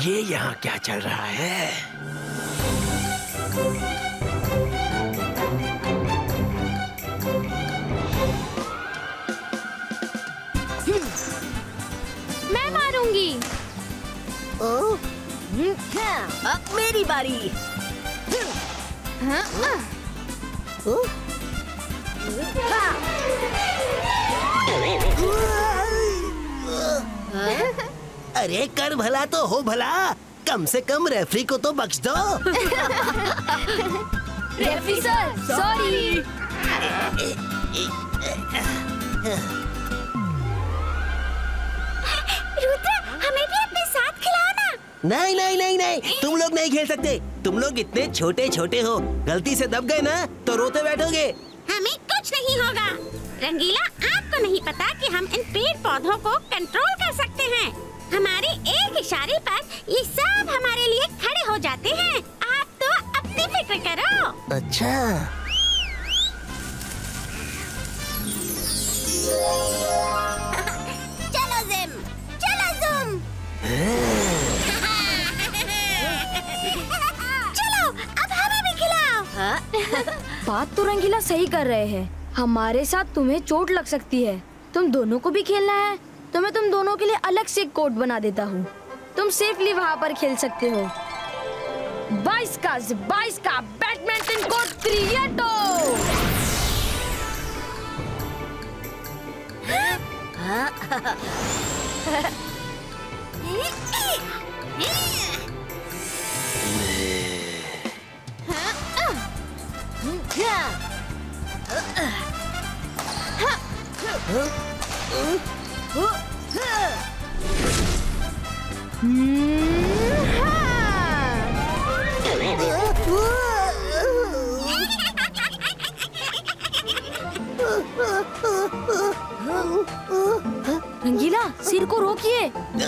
ये यहाँ क्या चल रहा है? मैं मारूंगी। अब मेरी बारी। अरे कर भला तो हो भला, कम से कम रेफरी को तो बख्श दो। Referee sir, sorry. रुद्र, हमें भी अपने साथ खिलाओ ना। नहीं नहीं नहीं नहीं, तुम लोग नहीं खेल सकते। तुम लोग इतने छोटे छोटे हो, गलती से दब गए ना तो रोते बैठोगे। हमें कुछ नहीं होगा। रंगीला, आपको नहीं पता कि हम इन पेड़ पौधों को कंट्रोल कर सकते हैं। हमारे एक इशारे पर ये सब हमारे लिए खड़े हो जाते हैं। आप तो अपनी फिक्र करो। अच्छा। चलो जिम, चलो जुम। चलो, अब हमें भी खिलाओ। बात तो रंगीला सही कर रहे हैं। हमारे साथ तुम्हें चोट लग सकती है। तुम दोनों को भी खेलना है तो मैं तुम दोनों के लिए अलग से एक कोर्ट बना देता हूँ। तुम सेफली वहाँ पर खेल सकते हो। 22 का बैडमिंटन कोर्ट क्रिएटो। रंगीला, सिर को रोकिए।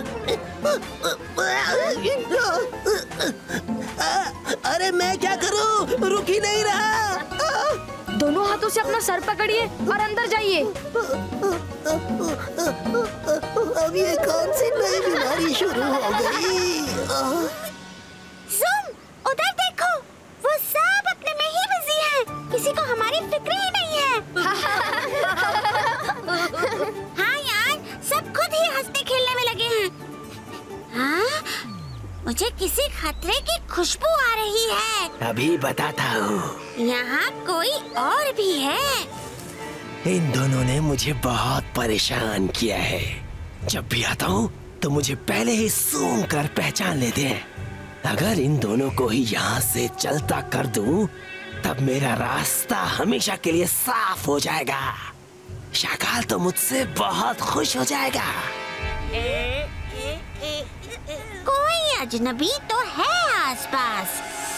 अरे मैं क्या करूं, रुक ही नहीं रहा। दोनों हाथों से अपना सर पकड़िए और अंदर जाइए। अब ये कौन सी नई बीमारी शुरू हो गई? जुम, उधर देखो, वो सब अपने में ही बिजी हैं। किसी को हमारी फिक्र ही नहीं है। हाँ यार, सब खुद ही हंसने खेलने में लगे हैं। हाँ, मुझे किसी खतरे की खुशबू आ रही है। अभी बताता हूँ। यहाँ कोई और भी है। इन दोनों ने मुझे बहुत परेशान किया है। जब भी आता हूँ तो मुझे पहले ही सूंघ कर पहचान लेते हैं। अगर इन दोनों को ही यहाँ से चलता कर दूं, तब मेरा रास्ता हमेशा के लिए साफ हो जाएगा। शाकाल तो मुझसे बहुत खुश हो जाएगा। कोई अजनबी तो है आसपास।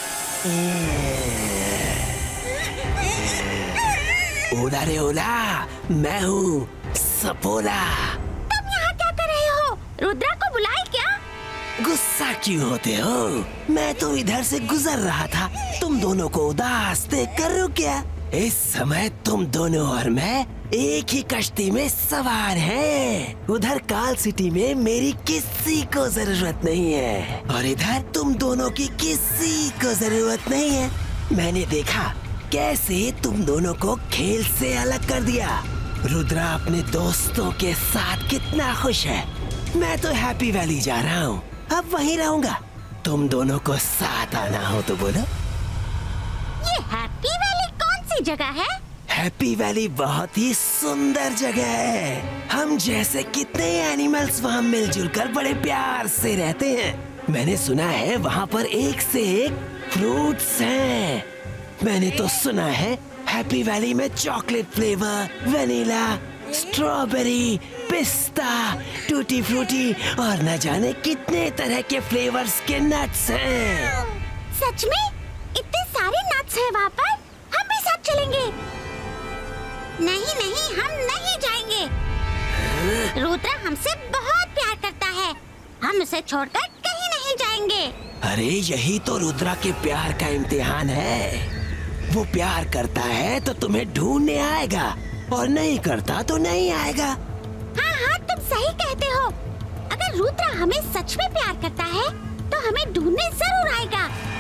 ओला रे ओला, मैं हूँ सपोला। तुम यहाँ क्या कर रहे हो? रुद्रा को बुलाए क्या? गुस्सा क्यों होते हो? मैं तो इधर से गुजर रहा था, तुम दोनों को उदास देख कर रुक गया। इस समय तुम दोनों और मैं एक ही कश्ती में सवार हैं। उधर काल सिटी में मेरी किसी को जरूरत नहीं है और इधर तुम दोनों की किसी को जरूरत नहीं है। मैंने देखा कैसे तुम दोनों को खेल से अलग कर दिया। रुद्रा अपने दोस्तों के साथ कितना खुश है। मैं तो हैप्पी वैली जा रहा हूँ, अब वहीं रहूंगा। तुम दोनों को साथ आना हो तो बोलो। ये हैप्पी वैली कौन सी जगह है? हैप्पी वैली बहुत ही सुंदर जगह है। हम जैसे कितने एनिमल्स वहाँ मिलजुल कर बड़े प्यार से रहते हैं। मैंने सुना है वहाँ पर एक से एक फ्रूट्स हैं। मैंने तो सुना है हैप्पी वैली में चॉकलेट फ्लेवर, वनीला, स्ट्रॉबेरी, पिस्ता, टूटी फ्रूटी और न जाने कितने तरह के फ्लेवर्स के नट्स हैं। सच में? इतने सारे नट्स हैं वहाँ पर? हम भी साथ चलेंगे। नहीं नहीं, हम नहीं जाएंगे। रुद्रा हमसे बहुत प्यार करता है, हम उसे छोड़कर कहीं नहीं जाएंगे। अरे यही तो रुद्रा के प्यार का इम्तिहान है। वो प्यार करता है तो तुम्हें ढूंढने आएगा और नहीं करता तो नहीं आएगा। हाँ हाँ, तुम सही कहते हो। अगर रुद्रा हमें सच में प्यार करता है तो हमें ढूंढने जरूर आएगा।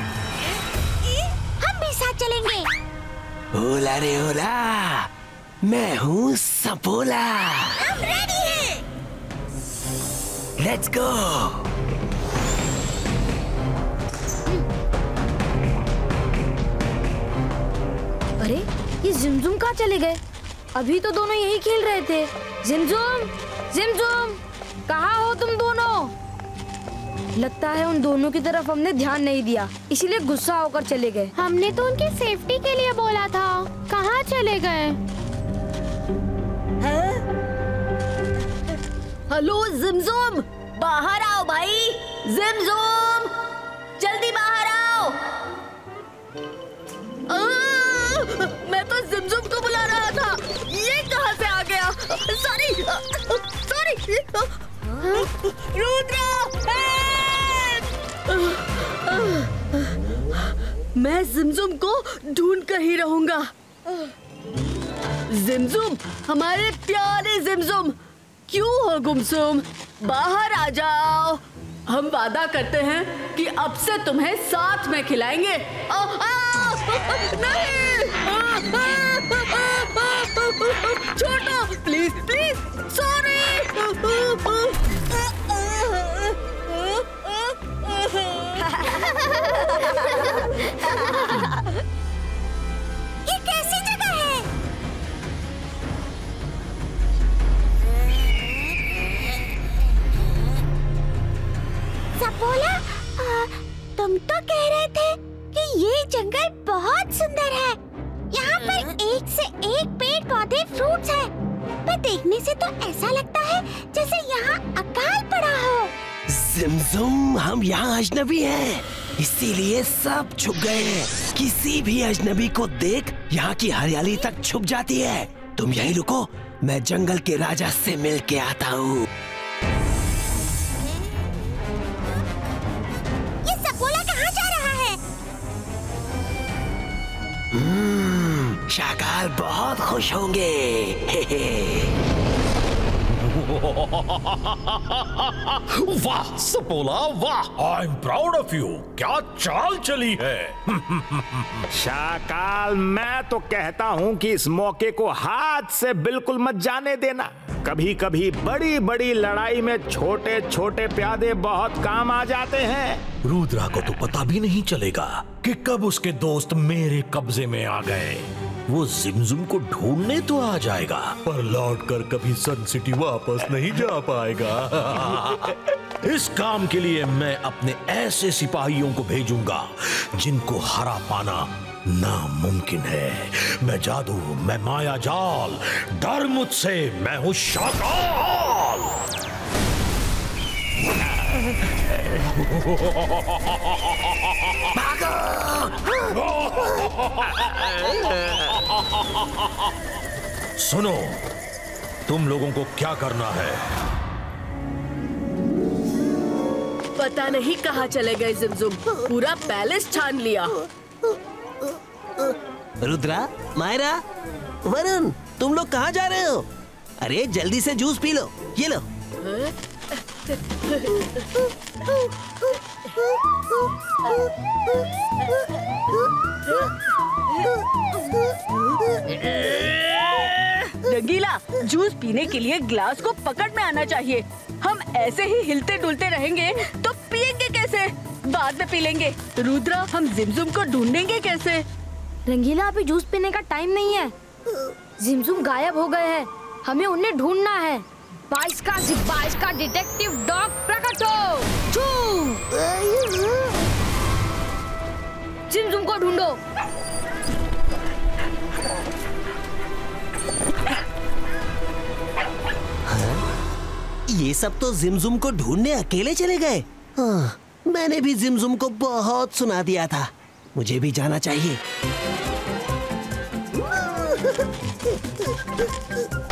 हम भी साथ चलेंगे। ओला रे ओला, मैं हूँ सपोला। हम रेडी हैं। Let's go. अरे ये जिमजुम कहाँ चले गए? अभी तो दोनों यही खेल रहे थे। जिमजुम, जिमजुम, कहाँ हो तुम दोनों? लगता है उन दोनों की तरफ हमने ध्यान नहीं दिया, इसीलिए गुस्सा होकर चले गए। हमने तो उनकी सेफ्टी के लिए बोला था, कहाँ चले गए? हेलो जिमजुम, बाहर आओ भाई। जिमजुम, जल्दी बाहर आओ। मैं तो जिमजुम को बुला रहा था, ये कहाँ से आ गया? Sorry, sorry. रुद्रा, मैं जिमजुम को ढूंढ कर ही रहूंगा। जिमजुम, हमारे प्यारे जिमजुम, क्यों हो गुमसुम? बाहर आ जाओ। हम वादा करते हैं कि अब से तुम्हें साथ में खिलाएंगे। नहीं, छोड़ो प्लीज, प्लीज, सॉरी। ये कैसी जगह है? सपोला, तुम तो कह रहे थे कि ये जंगल बहुत सुंदर है। यहाँ पर एक से एक पेड़ पौधे फ्रूट्स हैं। पर देखने से तो ऐसा लगता है जैसे यहाँ अकाल पड़ा हो। जिमजुम, हम यहाँ अजनबी हैं, इसीलिए सब छुप गए हैं। किसी भी अजनबी को देख यहाँ की हरियाली तक छुप जाती है। तुम यहीं रुको, मैं जंगल के राजा से मिल के आता हूँ। ये सपोला कहाँ जा रहा है? शाकाल बहुत खुश होंगे। वाह सपोला, वाह, I am proud of you. क्या चाल चली है। शाकाल, मैं तो कहता हूँ कि इस मौके को हाथ से बिल्कुल मत जाने देना। कभी कभी बड़ी बड़ी लड़ाई में छोटे छोटे प्यादे बहुत काम आ जाते हैं। रुद्रा को तो पता भी नहीं चलेगा कि कब उसके दोस्त मेरे कब्जे में आ गए। वो जिमजुम को ढूंढने तो आ जाएगा, पर लौटकर कभी सन सिटी वापस नहीं जा पाएगा। इस काम के लिए मैं अपने ऐसे सिपाहियों को भेजूंगा जिनको हरा पाना नामुमकिन है। मैं जादू, मैं माया जाल, डर मुझसे, मैं हूं शाकाल। सुनो, तुम लोगों को क्या करना है? पता नहीं कहाँ चले गए जिमजुम, पूरा पैलेस छान लिया। रुद्रा, मायरा, वरुण, तुम लोग कहाँ जा रहे हो? अरे जल्दी से जूस पी लो, ये लो। रंगीला, जूस पीने के लिए ग्लास को पकड़ में आना चाहिए। हम ऐसे ही हिलते डुलते रहेंगे तो पिएंगे कैसे? बाद में पी लेंगे। रुद्रा, हम जिमजुम को ढूंढेंगे कैसे? रंगीला, अभी जूस पीने का टाइम नहीं है। जिमजुम गायब हो गए हैं, हमें उन्हें ढूंढना है। 22 का डिटेक्टिव डॉग प्रकट हो। जिमजुम को ढूंढो। ये सब तो जिमजुम को ढूंढने अकेले चले गए। हाँ, मैंने भी जिमजुम को बहुत सुना दिया था, मुझे भी जाना चाहिए।